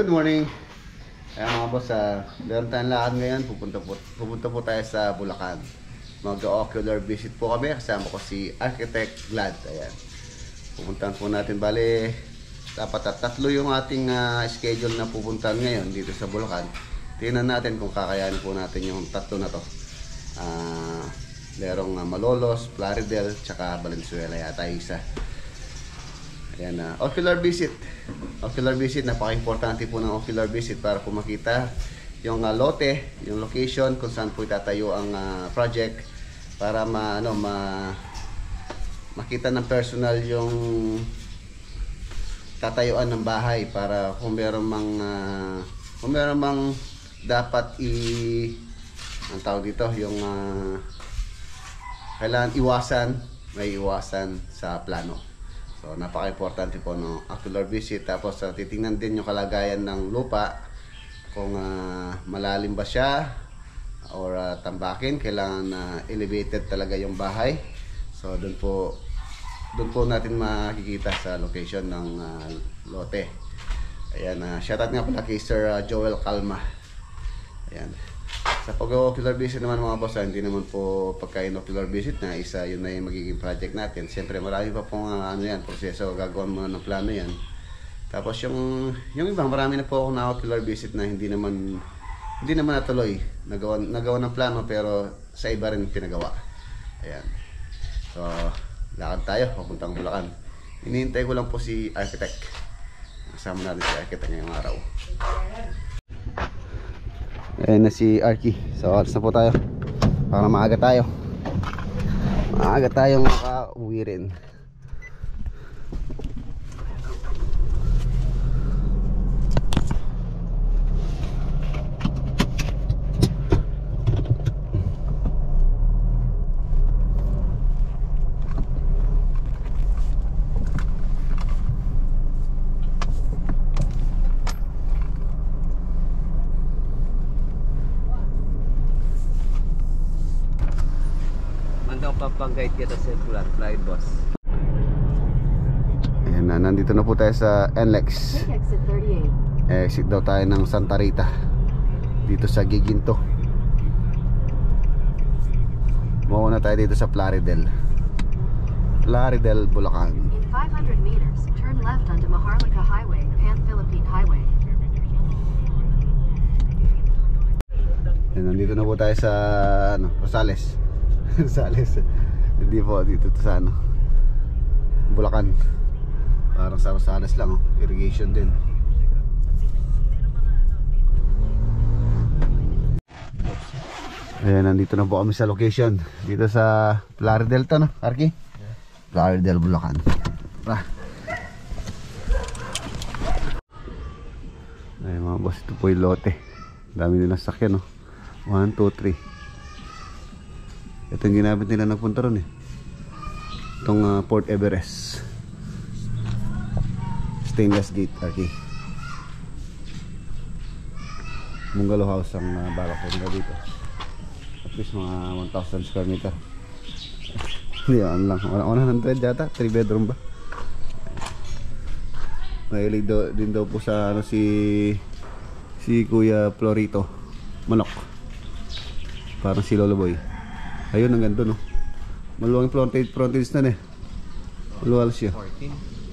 Good morning. Ayan mga boss, meron tayong lakad ngayon. Pupunta po tayo sa Bulacan. Mag-ocular visit po kami. Kasama ko si Architect Glad. Ayan. Pupuntahan po natin. Bale, dapat tatlo yung ating schedule na pupuntahan ngayon dito sa Bulacan. Tingnan natin kung kakayanin po natin yung tatlo na to. Merong Malolos, Plaridel, tsaka Valenzuela yata isa. Ayan, ocular visit. Ocular visit, napaka-importante po ng ocular visit para po makita yung lote, yung location, kung saan po itatayo ang project para makita ng personal yung tatayuan ng bahay, para kung meron mang dapat ang tawag dito, yung kailangan may iwasan sa plano. So napaka-importante po ng ocular visit. Tapos titingnan din yung kalagayan ng lupa, kung malalim ba siya or tambakin, kailangan elevated talaga yung bahay. So doon po natin makikita sa location ng lote. Ayan, shoutout nga pala kay Sir Joel Calma. Ayan. Sa pag-ocular visit naman mga boss, hindi naman po pagka-ocular visit na isa, yun na yung magiging project natin. Siyempre marami pa pong proseso, gagawin muna ng plano yan. Tapos yung iba, marami na po ako na ocular visit na hindi naman natuloy. Nagawa ng plano pero sa iba rin pinagawa. Ayan. So, lakad tayo, papuntang Bulacan. Hinihintay ko lang po si Architect. Kasama natin si Architect ngayong araw. Ayan na si Arky. So alas na po tayo para maaga tayong makauwi rin. Papanggait kita sa flight boss. Ayan na, nandito na po tayo sa NLEX. Exit daw tayo ng Santa Rita dito sa Giginto. Mauna tayo dito sa Plaridel, Bulacan. In 500 meters, turn left onto Maharlika Highway, Pan-Philippine Highway. Ayan, nandito na po tayo sa Rosales. Rosales. Hindi po dito sa Bulacan. Parang sa Rosales lang, irrigation din. Ayan, nandito na po kami sa location. Dito sa Plaridel to, no, Arky? Plaridel, Bulacan. Ayan mga boss, ito po yung lote. Dami nilang sakyan, no? 1, 2, 3. Ito yung ginamit nila nagpunta ron itong Port Everest. Stainless gate, Arky. Bungalow house ang balak ko nila dito. At least mga 1,000 square meter. Hindi, ano lang, 100 yata, 3 bedroom ba? Mahilig din daw po sa si Kuya Florito manok. Parang si Lolo Boy. Ayun, ang ganda, no? Maluwang frontage na maluwal siya. 14.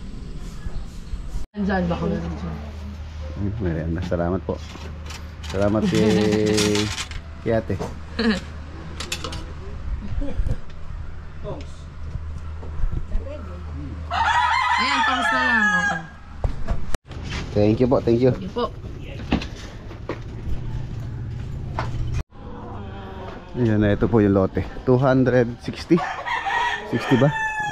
Andyan ba ko na rin Ayan, salamat po. Salamat si ate. Ayan, tapos na lang. Okay. Thank you po, thank you. Sige po. Ayan na, ito po yung lote. 260 ba?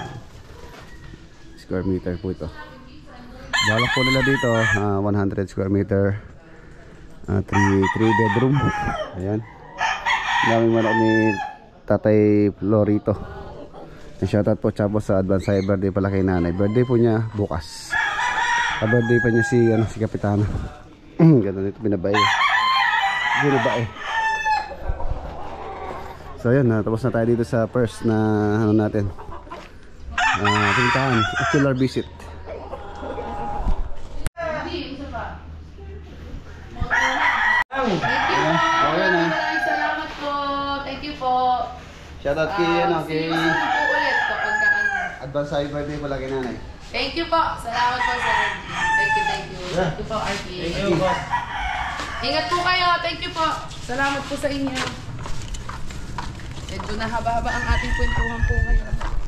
Square meter po ito. Balak po nila dito 100 square meter, 3 bedroom. Ayan. Daming manok ni Tatay Florito. Shoutout po Chabo sa advance happy birthday pala kay nanay. Birthday po niya bukas. Birthday pa niya si Kapitana. Ganda nito, binabae. So yun, tapos na tayo dito sa first na natin. Pintahan, ocular visit. Shoutout kay, kay po ulit kapag ka ano. advance happy birthday pala kay nanay. Thank you po. Salamat po sa Thank you. Thank you po, RK. Thank you, boss. Ingat po kayo. Thank you po. Salamat po sa inyo. Medyo nahaba-haba ang ating kwentuhan po ngayon.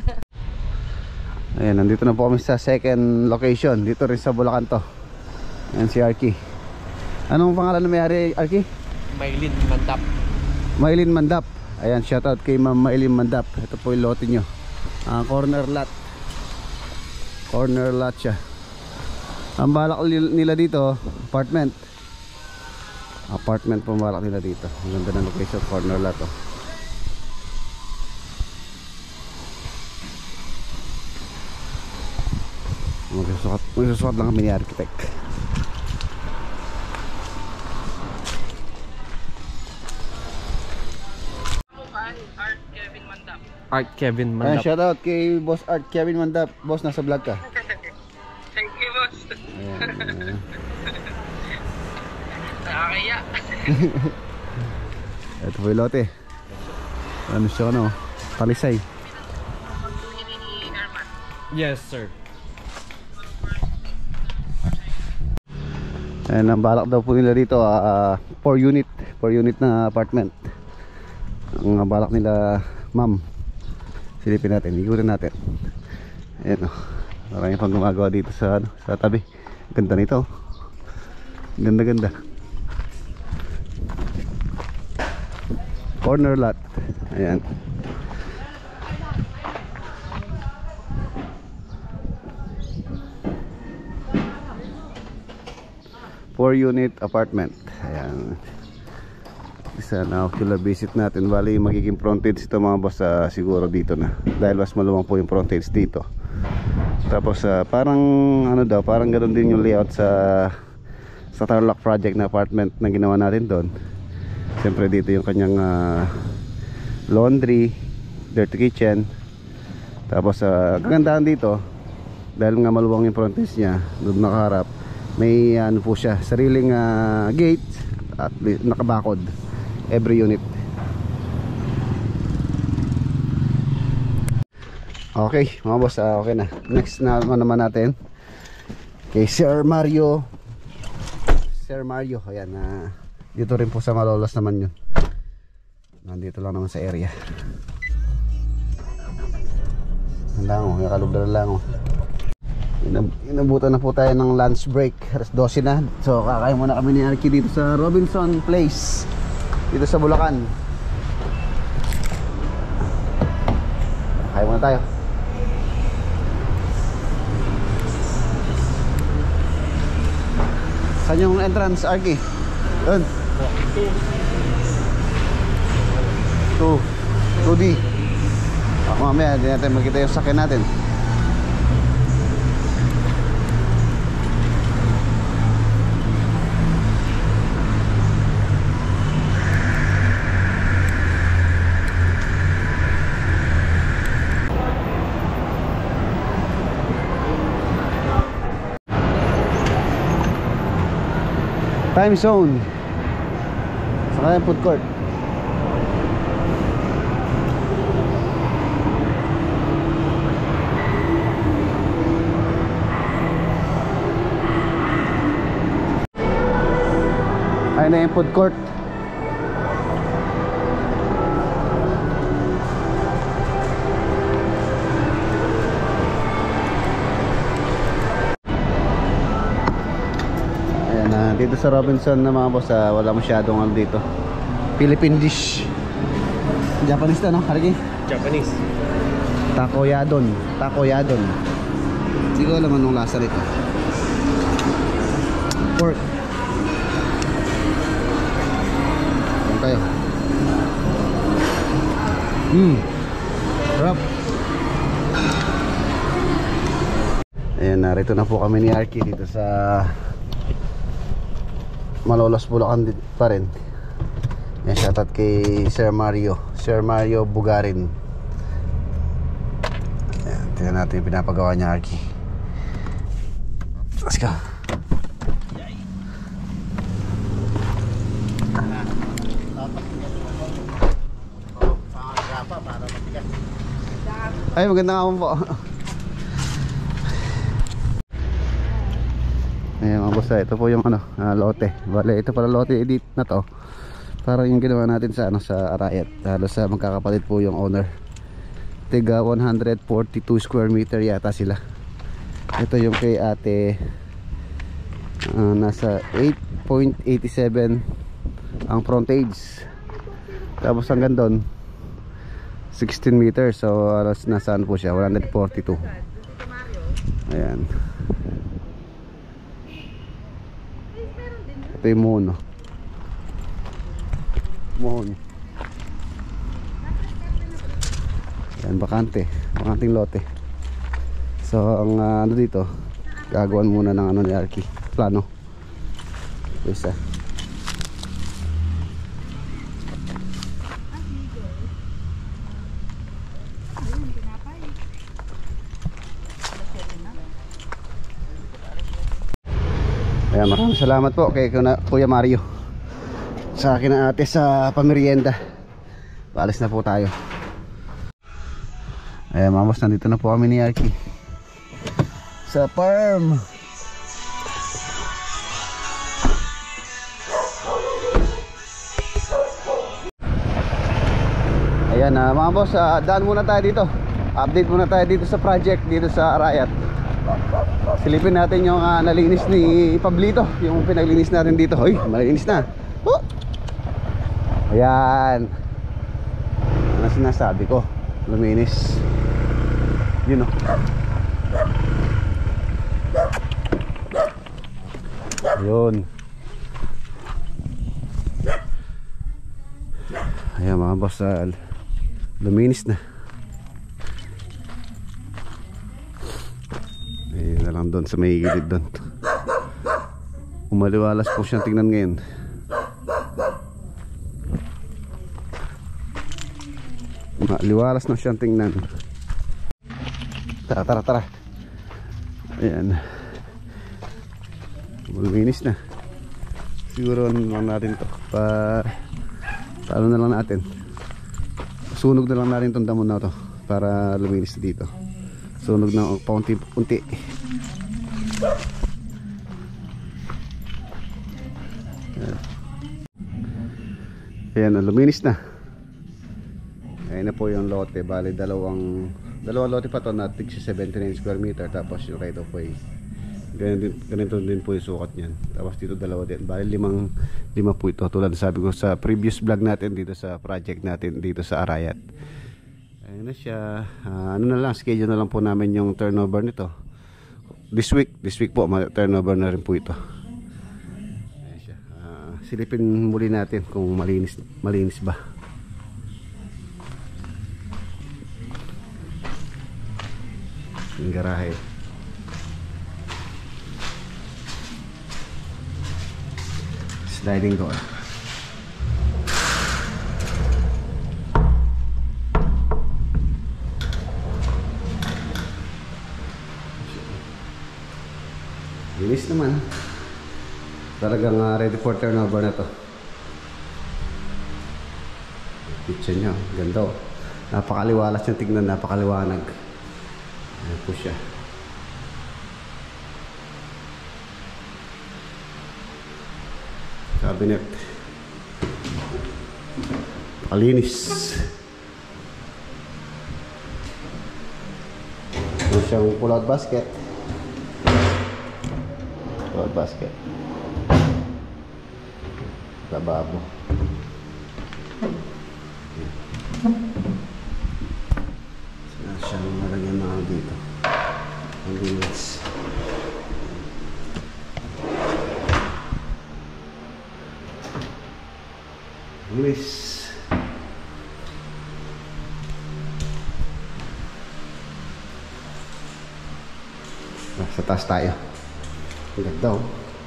Ayan, nandito na po kami sa second location. Dito rin sa Bulacan to. Ayan si Arky. Anong pangalan na may-ari, Arky? Maylin Mandap. Maylin Mandap. Ayan, shoutout kay Ma'am Maylin Mandap. Ito po yung lote nyo. Corner lot. Corner lot siya. Ang balak nila dito, apartment. Apartment po balak nila dito. Ang ganda ng location, corner lot oh. Magsusukat lang kami ni architect. Art Kevin Ayan, Mandap. shoutout kay Boss Art Kevin Mandap. Boss, nasa vlog ka. Thank you, boss. Ayan, Nakakaya. ito po yung lote. Ano siya, ano? Talisay. Yes, sir. Ayan, ang balak daw po nila dito 4 unit na apartment. Ang balak nila, ma'am. Silipin natin, ikutin natin. Ayan o, marami pang gumagawa dito sa, sa tabi. Ganda nito. Ganda. Corner lot. Ayan. Four-unit apartment. Ayan. Isa na ocular visit natin. Bali magiging frontage ito mga boss, siguro dito na. Dahil mas maluwang po yung frontage dito. Tapos parang ano daw, parang ganoon din yung layout sa Tarlac project na apartment na ginawa natin doon. Siyempre dito yung kanyang laundry, dirty kitchen. Tapos kagandahan dito, dahil nga maluwang yung frontage niya, doon nakaharap, may ano po siya, sariling gate at nakabakod every unit. Okay mga boss, okay na. Next na naman natin kay Sir Mario. Ayan, dito rin po sa Malolos naman yun. Nandito lang naman sa area. Ang lango, nakalubda ng lango. Inabutan na po tayo ng lunch break. Alas 12 na. So kakain muna kami ni Arky dito sa Robinson Place, dito sa Bulacan. Kakain muna tayo. Saan yung entrance, Arky? Doon. 2D. Ako mamaya, hindi natin makita yung sakyan natin. Time zone sa kanyang food court. Ayun na yung food court. Dito sa Robinson na mga boss, wala masyadong ano dito. Philippine dish. Japanese to, no? Hariki? Japanese. Takoyadon. Hindi ko alam anong lasa nito. Pork. Ayan tayo. Sarap. Ayan, narito na po kami ni Arky dito sa Malolos, Bulacan pa rin. Yan, shoutout kay Sir Mario Bugarin. Ayan, tingnan natin yung pinapagawa niya, Arky. Let's go. Para Ay, magandang hapon po. Ayan mga boss, ito po yung lote. Bale, ito pala lote edit na to. Parang yung ginawa natin sa sa Arayat. Halos sa magkakapalit po yung owner. Tiga 142 square meter yata sila. Ito yung kay ate, nasa 8.87 ang frontage. Tapos hanggang doon 16 meters. So halos nasaan po siya, 142. Ayan. Ito yung mono. Ayan, bakanting lote. So ang dito, gagawan muna ng ni Arky, plano. Isa. Ayan, maraming salamat po kay Kuya Mario sa akin na ate sa pamerienda. Paalis na po tayo. Ayan mga boss, nandito na po kami ni Arky sa farm. Ayan mga boss, daan muna tayo dito. Update muna tayo dito sa project dito sa Arayat. Silipin natin yung nalinis ni Pablito, yung pinaglinis natin dito. Hoy, malinis na. Oh! Ayan. Ano sinasabi ko? Luminis. Yun o. Yun. Ayan mga boss, luminis na. Ayun na lang doon sa may gilid doon. Umaliwalas po siyang tingnan ngayon. Maliwalas na siyang tingnan. Tara. Ayan. Luminis na. Siguro ano lang natin to. Paano na lang natin. Sunog na lang natin itong damo na to para luminis dito. Sunog na paunti-unti. Ayan, luminis na. Ayan na po yung lote. Bali dalawang lote pa to na tig 79 square meter. Tapos yung right of way, ganito din po yung sukat niyan. Tapos dito dalawa din. Bali lima po ito. Tulad sabi ko sa previous vlog natin dito sa project natin dito sa Arayat. Ayan na siya. Ano na lang, schedule na lang po namin yung turnover nito. This week po turnover na rin po ito. Ayan siya. Silipin muli natin kung malinis ba. Yung garahe. Sliding door. Linis naman. Talagang ready for turnover na to. Kitchen nyo, ganda oh. Napakaliwalas yung tignan, napakaliwanag. Ayan po siya. Cabinet. Napakalinis. Ito siyang pull-out basket. Basket. Lababo. Siyang nalagyan na dito. Ang linis. Linis. Sa taas tayo. Ganda oh.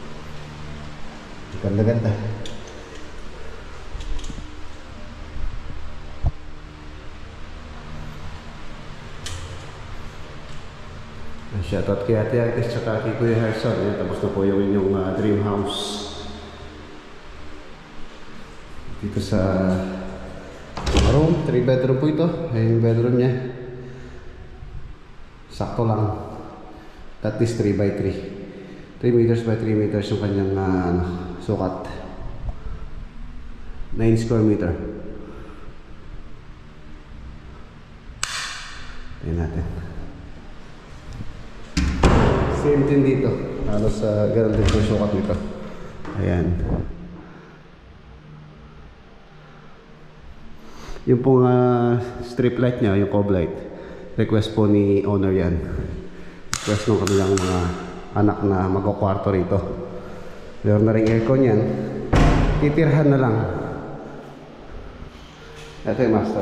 Ganda. Shoutout kay Ate Agnes tsaka kay Kuya Harrison. Ayan, tapos na po yung inyong dream house dito sa room, 3 bedroom po ito. Ayan yung bedroom niya. Sakto lang. At least 3 by 3. 3 meters by 3 meters yung kanyang sukat. 9 square meter. Tingnan natin. Same din dito. Halos ganun din yung sukat nito. Ayan. Yung pong strip light niya, yung cob light, request po ni owner yan. Request ng kanilang mga anak na magkakwarto rito. Meron na rin aircon yan. Titirhan na lang. Ito yung master.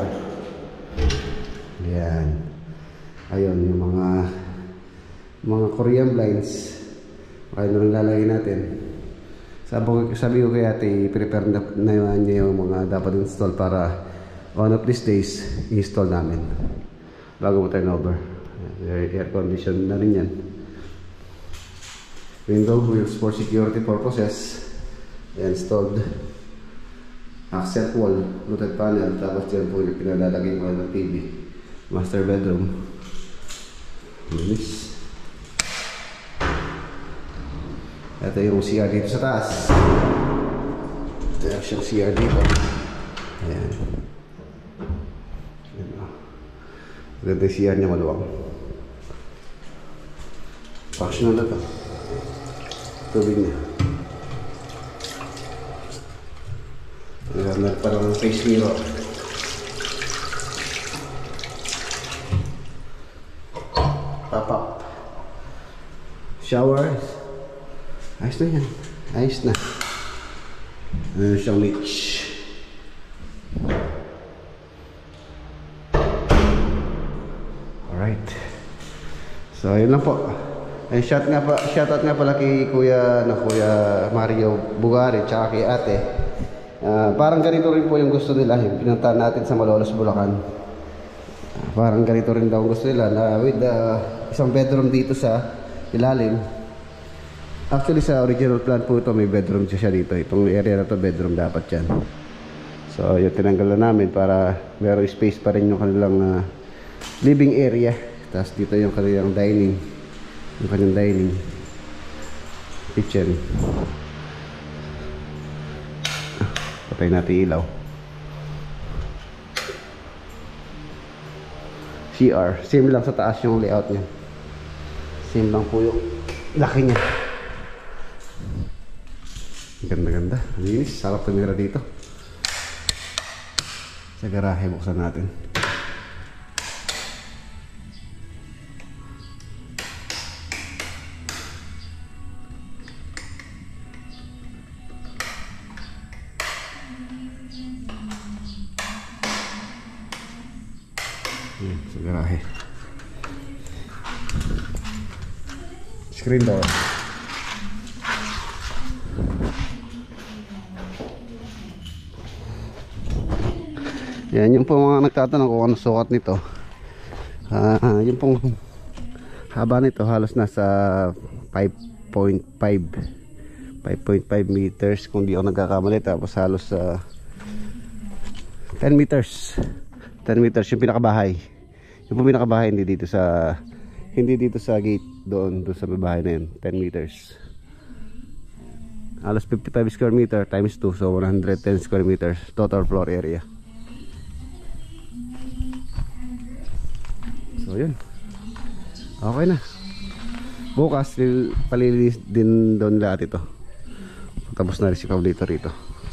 Yan. Ayun, yung mga Korean blinds. Ayun na rin lalagay natin. Sabi ko kay ate, prepare na niya yung mga dapat install para one of these days, install namin bago mo turn over. Air condition na rin yan. Window wheels for security purposes. Installed. Accent wall, fluted panel. Tapos dyan po yung pinalalagay ko ng TV. Master bedroom. Linis. Ito yung CR dito sa taas. Ito yung CR dito. Ayan. Ganda yung CR niya, maluwang. Functional na ito. Tubig niya. Meron pa lang face mirror. Pop-up. Showers. Ayos na yan. Ayos na. Meron siyang niche. Alright. So, yun lang po. And shoutout nga pala kay Kuya Mario Bugari tsaka kay ate. Parang ganito rin po yung gusto nila. Yung pinuntahan natin sa Malolos, Bulacan. Parang ganito rin daw gusto nila na with isang bedroom dito sa ilalim. Actually sa original plan po ito may bedroom siya dito. Itong area na to bedroom dapat yan. So yung tinanggal na namin para meron space pa rin yung kanilang living area. Tapos dito yung kanilang dining. Yung kanilang dining kitchen. Patay natin ilaw. CR. Same lang sa taas yung layout niya. Same lang po yung laki niya. Ganda-ganda. Linis. Sarap tumira dito. Sa garahe buksan natin. Sa garahe. Screen door. Yan yung po mga nagtatanong kung ano sukat nito. Yung pong haba nito halos nasa 5.5 meters kung di ako nagkakamali. Tapos halos 10 meters. 10 meters yung pinakabahay. Yung po pinakabahay hindi dito sa gate doon sa bahay na yun. 10 meters. Halos 55 square meter times 2, so 110 square meters total floor area. So yun. Okay na. Bukas palilinis din doon lahat ito. Tapos na rin si Pablito rito.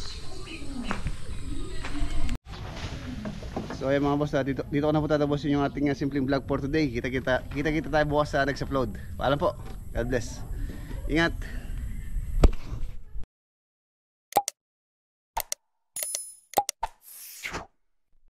So ayan mga boss, dito ko na po tatapos yung ating simpleng vlog for today. Kita tayo bukas sa next upload. Paalam po. God bless. Ingat.